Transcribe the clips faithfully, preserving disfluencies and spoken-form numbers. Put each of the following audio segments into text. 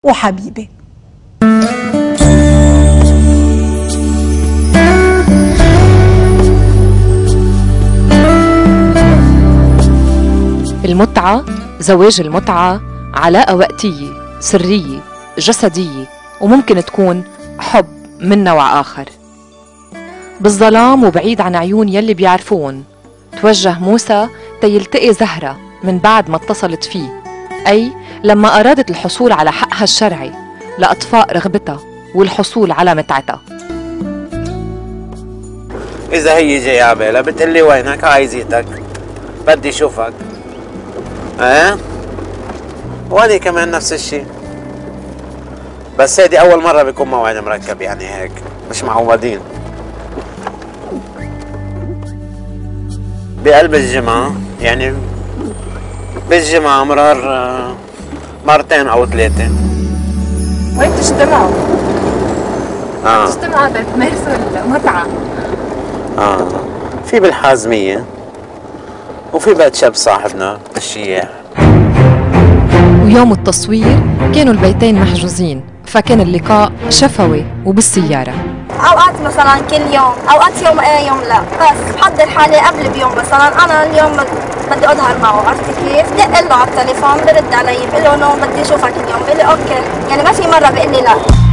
وحبيبة. المتعة، زواج المتعة علاقة وقتية سرية جسدية، وممكن تكون حب من نوع آخر. بالظلام وبعيد عن عيون يلي بيعرفون توجه موسى تيلتقي زهرة من بعد ما اتصلت فيه، أي لما أرادت الحصول على حقها الشرعي لأطفاء رغبتها والحصول على متعتها. إذا هي جاية عبالها بتقلي وينك، عايزيتك، بدي شوفك. اه وأنا كمان نفس الشيء، بس هيدي أول مرة بيكون موعد مركب، يعني هيك مش معودين. بقلب الجمعة، يعني بالجمعة مرار مرتين أو ثلاثة. وين بتجتمعوا؟ اه بتجتمعوا تمارسوا المتعة؟ اه في بالحازمية وفي بيت شاب صاحبنا بالشياح. ويوم التصوير كانوا البيتين محجوزين، فكان اللقاء شفوي وبالسيارة. اوقات مثلا كل يوم، اوقات يوم ايه يوم لا، بس بحضر حالي قبل بيوم. مثلا انا اليوم بدي اظهر معه، عرفتي كيف؟ دق له على التليفون، برد علي بقول له نو بدي اشوفك اليوم، بقول لي اوكي. يعني ما في مره بقول لي لا.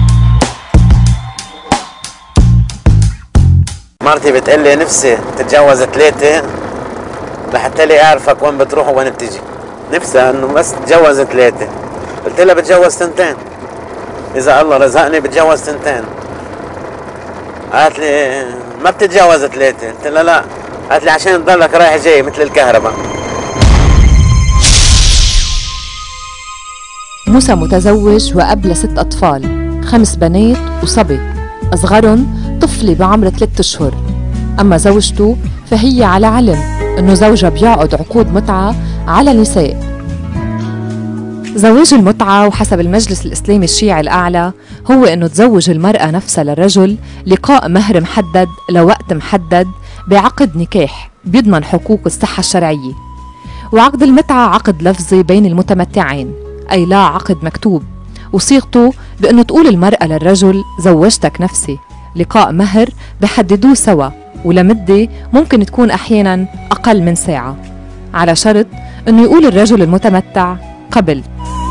مرتي بتقول لي نفسي تتجوز ثلاثة لحتى لي اعرفك وين بتروح وين بتجي. نفسها انه بس تتجوز ثلاثة. قلت لها بتجوز تنتين، اذا الله رزقني بتجوز تنتين. قالت لي ما بتتجوز ثلاثة، قلت لها لا. قالت لي عشان تضلك رايح جاي مثل الكهرباء. موسى متزوج وأب لست أطفال، خمس بنات وصبي، أصغرهم طفلة بعمر ثلاثة أشهر. أما زوجته فهي على علم أنه زوجها بيعقد عقود متعة على نساء. زواج المتعة وحسب المجلس الإسلامي الشيعي الأعلى هو أنه تزوج المرأة نفسها للرجل لقاء مهر محدد لوقت محدد بعقد نكاح بيضمن حقوق الصحة الشرعية. وعقد المتعة عقد لفظي بين المتمتعين، أي لا عقد مكتوب، وصيغته بأنه تقول المرأة للرجل زوجتك نفسي، لقاء مهر بحددوه سوا ولمدة ممكن تكون أحيانا أقل من ساعة، على شرط أنه يقول الرجل المتمتع قبل.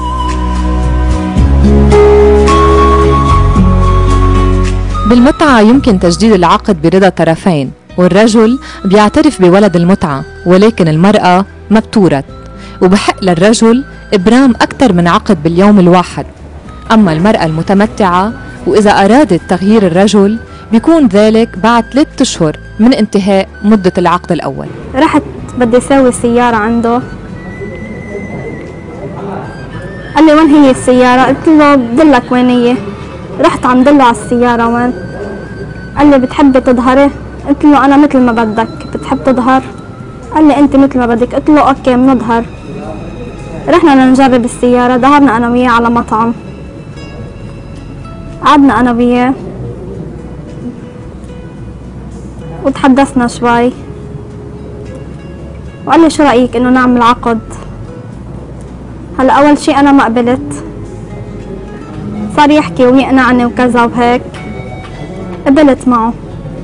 بالمتعة يمكن تجديد العقد برضا طرفين، والرجل بيعترف بولد المتعة، ولكن المرأة ما بتورث، وبحق للرجل إبرام أكثر من عقد باليوم الواحد. أما المرأة المتمتعة وإذا أرادت تغيير الرجل بيكون ذلك بعد ثلاثة أشهر من انتهاء مدة العقد الأول. رحت بدي أسوي سيارة عنده، قال لي وين هي السيارة؟ قلت له بدلك وين هي. رحت عم دله على السيارة وين؟ قال لي بتحبي تظهري؟ قلت له أنا مثل ما بدك. بتحب تظهر؟ قال لي أنت مثل ما بدك. قلت له أوكي بنظهر. رحنا لنجرب السيارة، ظهرنا أنا وياه على مطعم، قعدنا أنا وياه وتحدثنا شوي، وقال لي شو رأيك إنه نعمل عقد؟ هلا أول شي أنا ما قبلت، صار يحكي ويقنعني وكذا وهيك، قبلت معه،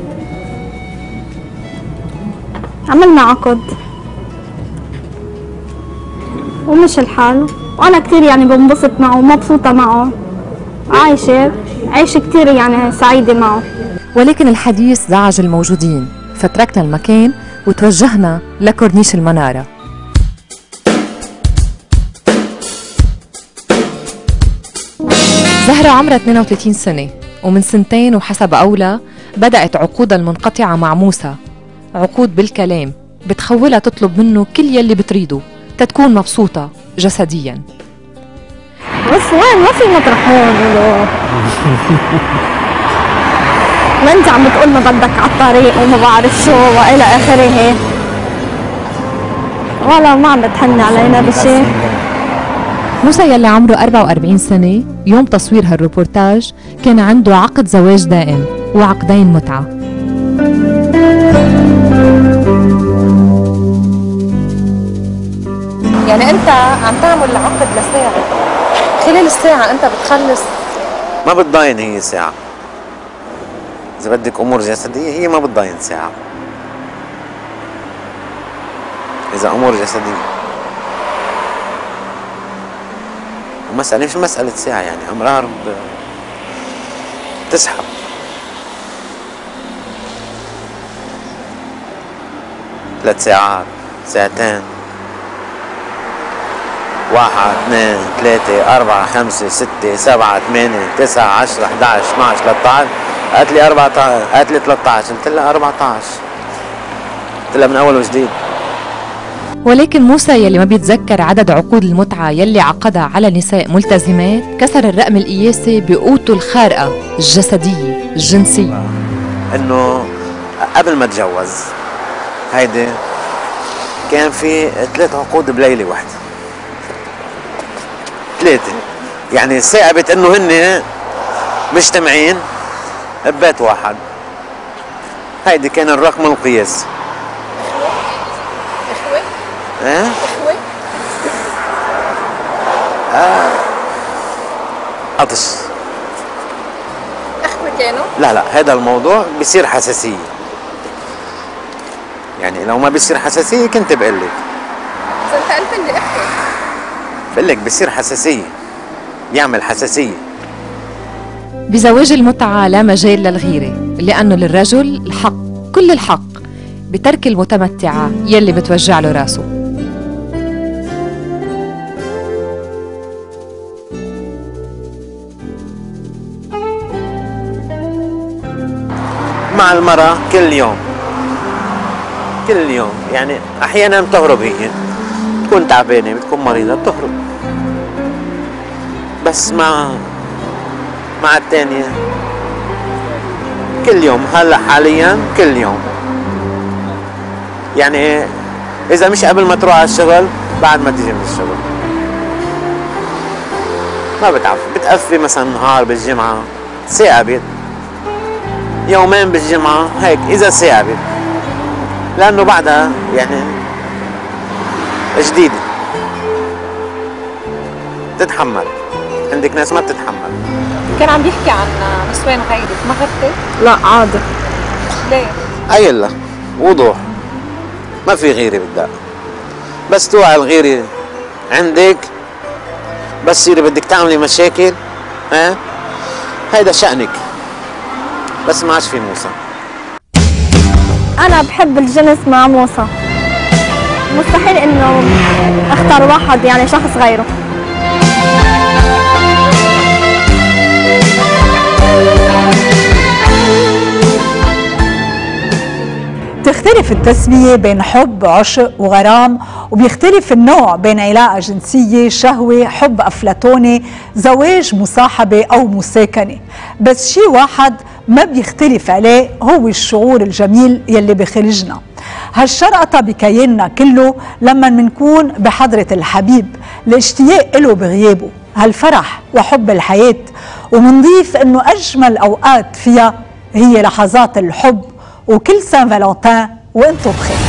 عملنا عقد ومشي الحال، وأنا كتير يعني بنبسط معه ومبسوطة معه، عايشة عايشة كتير يعني سعيدة معه. ولكن الحديث زعج الموجودين، فتركنا المكان وتوجهنا لكورنيش المنارة. زهرة عمرها اثنين وثلاثين سنة، ومن سنتين وحسب أولى بدأت عقودها المنقطعة مع موسى، عقود بالكلام بتخولها تطلب منه كل يلي بتريده تتكون مبسوطة جسديا. بس وين ما في مطرح هون ما انت عم بتقول ما بدك على الطريق وما بعرف شو والى اخره، ولا ما عم بتحن علينا بشيء. موسى يلي عمره أربعة وأربعين سنة يوم تصوير هالروبورتاج كان عنده عقد زواج دائم وعقدين متعة. يعني انت عم تعمل عقد لساعة خلال الساعة أنت بتخلص؟ ما بتضاين هي ساعة. إذا بدك أمور جسدية هي ما بتضاين ساعة. إذا أمور جسدية. ومسألة مش مسألة ساعة، يعني أمرار بتسحب. ثلاث ساعات، ساعتين، واحد، اثنين، ثلاثة، أربعة، خمسة، ستة، سبعة، ثمانية، تسعة، عشرة، أحد عشر، اثني عشر، ثلاثة عشر، قالت لي أربعة عشر، قالت لي ثلاثة عشر، قلت لها أربعة عشر. قلت لها من أول وجديد. ولكن موسى يلي ما بيتذكر عدد عقود المتعة يلي عقدها على نساء ملتزمات كسر الرقم القياسي بقوته الخارقة الجسدية الجنسية. إنه قبل ما اتجوز هيدي كان في ثلاث عقود بليلة واحدة. ثلاثة، يعني ثاقبت إنه هن مجتمعين ببيت واحد. هيدي كان الرقم القياسي. إخوة؟ إيه؟ إخوة؟ آه عطش. إخوة كانوا؟ لا لا، هذا الموضوع بصير حساسية. يعني لو ما بيصير حساسية كنت بقول لك. إذا أنت قلت لي إخوة. بقول لك بصير حساسية. بيعمل حساسية. بزواج المتعة لا مجال للغيرة، لأنه للرجل الحق، كل الحق بترك المتمتعة يلي بتوجع له راسه. مع المرأة كل يوم كل يوم، يعني أحيانا بتهرب هي، بتكون تعبانة، بتكون مريضة، بتهرب. بس مع مع الثانية كل يوم. هلا حاليا كل يوم، يعني إذا مش قبل ما تروح على الشغل بعد ما تيجي من الشغل. ما بتعرف، بتقفي مثلا نهار بالجمعة ثاقبت، يومين بالجمعة هيك إذا ثاقبت، لأنه بعدها يعني جديدة تتحمل. عندك ناس ما بتتحمل. كان عم بيحكي عن نسوان غيرك، ما غرتي؟ لا عادي. ليه؟ قايل وضوح، ما في غيرة بدها. بس توعي الغيرة عندك، بس يصير بدك تعملي مشاكل، ها؟ هيدا شأنك. بس ما عادش في موسى. أنا بحب الجنس مع موسى، مستحيل إنه أختار واحد يعني شخص غيره. بتختلف التسمية بين حب، عشق وغرام، وبيختلف النوع بين علاقة جنسية، شهوة، حب أفلاطوني، زواج، مصاحبة أو مساكنة. بس شي واحد ما بيختلف عليه هو الشعور الجميل يلي بخرجنا. هالشرقطة بكياننا كله لما منكون بحضرة الحبيب، الاشتياق له بغيابه، هالفرح وحب الحياة. ومنضيف انه اجمل اوقات فيها هي لحظات الحب. وكل سان فالنتين وانتم بخير.